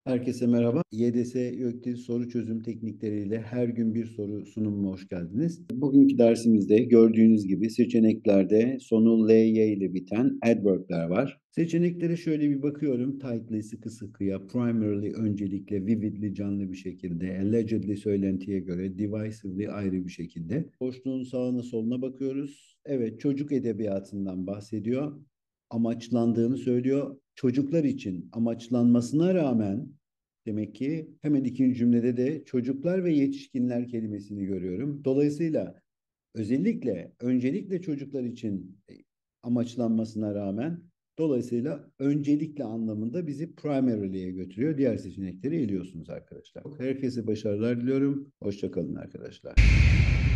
Herkese merhaba. YDS YÖKDİL soru çözüm teknikleriyle her gün bir soru sunumuna hoş geldiniz. Bugünkü dersimizde gördüğünüz gibi seçeneklerde sonu ly ile biten adverb'ler var. Seçeneklere şöyle bir bakıyorum. Tightly, sıkı sıkıya, primarily, öncelikle, vividly, canlı bir şekilde, allegedly, söylentiye göre, divisively, ayrı bir şekilde. Boşluğun sağına soluna bakıyoruz. Evet, çocuk edebiyatından bahsediyor. Amaçlandığını söylüyor. Çocuklar için amaçlanmasına rağmen demek ki hemen ikinci cümlede de çocuklar ve yetişkinler kelimesini görüyorum. Dolayısıyla öncelikle çocuklar için amaçlanmasına rağmen dolayısıyla öncelikle anlamında bizi primary'ye götürüyor. Diğer seçenekleri eliyorsunuz arkadaşlar. Herkese başarılar diliyorum. Hoşça kalın arkadaşlar.